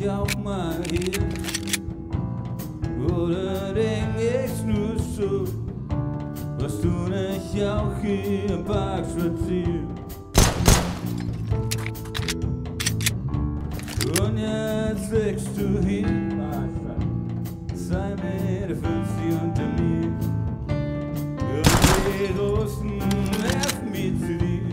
ich auf mal hier. Oder denk ich nur so, was du nicht auch hier im Park spazierst. Und jetzt legst du hier 2,50 Meter unter mir. Und die Russen werfen mich zu dir.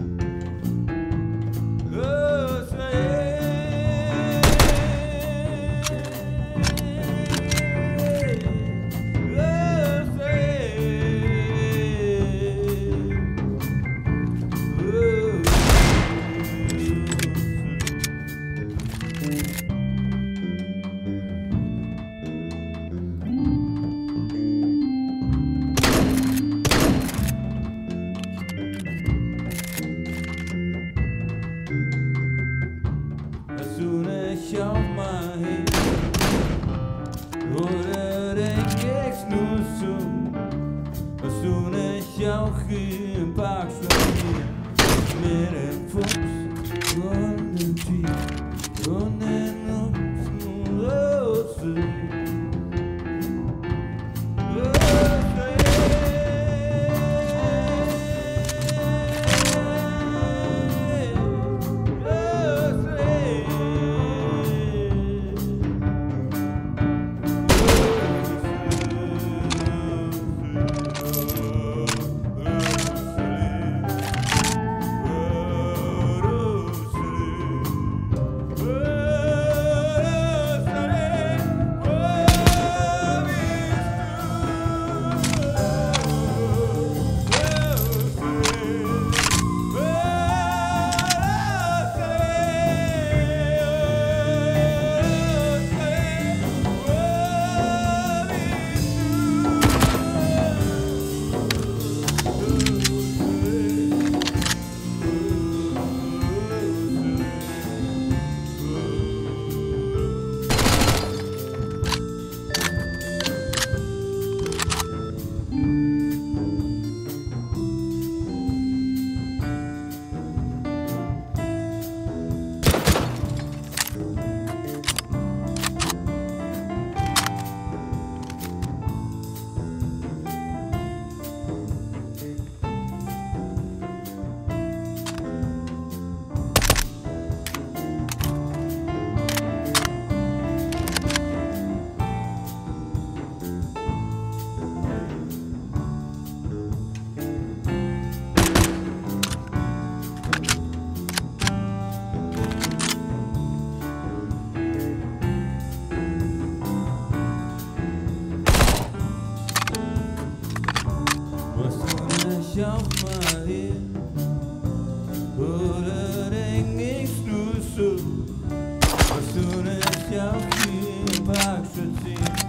Ich auf mal hin, oder denk ich's nur so, was du nicht auch hier im Park spazierst, mit dem Fuchs und dem Tier und den Rosen. Ich auf mal hier, oder denk ich's nur so, was du nicht auch hier im Park spazierst.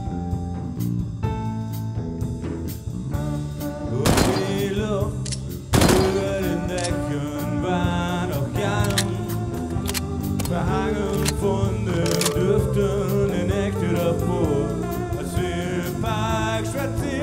Und die Luft über den Decken war noch jung, verhangen von den Düften, den Nektar davor, als wir im Park spazierst.